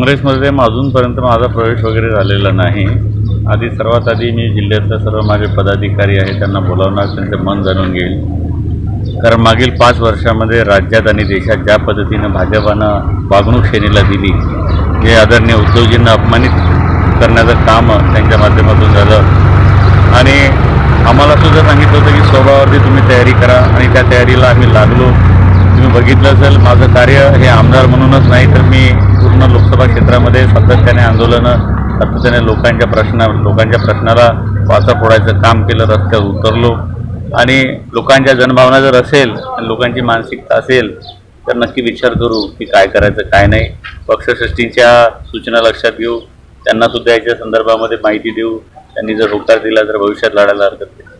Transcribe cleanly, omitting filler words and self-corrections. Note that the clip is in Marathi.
काँग्रेसमध्ये अजूनपर्यंत माझा प्रवेश वगैरे झालेला नाही। सर्वात आधी मी जिल्ह्यातले सर्व माझे पदाधिकारी आहेत त्यांना बोलावणार, त्यांचं मन जाणून घेईल। कारण मागील 5 वर्षामध्ये राज्यात आणि देशात ज्या पद्धतीनं भाजपानं वागणूक श्रेणीला दिली, जे आदरणीय उद्धवजींना अपमानित करण्याचं काम त्यांच्या माध्यमातून झालं आणि आम्हाला सुद्धा सांगितलं होतं की स्वभावावरती तुम्ही तयारी करा आणि त्या तयारीला आम्ही लागलो। तुम्ही बघितलं असेल माझं कार्य हे आमदार म्हणूनच नाही तर मी पूर्ण लोकसभा क्षेत्रामध्ये सातत्याने आंदोलनं, सातत्याने लोकांच्या प्रश्नाला वाचा फोडायचं काम केलं, रस्त्यावर उतरलो आणि लोकांच्या जनभावना जर असेल, लोकांची मानसिकता असेल तर नक्की विचार करू की काय करायचं काय नाही। पक्षश्रेष्ठींच्या सूचना लक्षात घेऊ, त्यांना सुद्धा याच्या संदर्भामध्ये माहिती देऊ, त्यांनी जर होकार दिला तर भविष्यात लढायला हरकत नाही।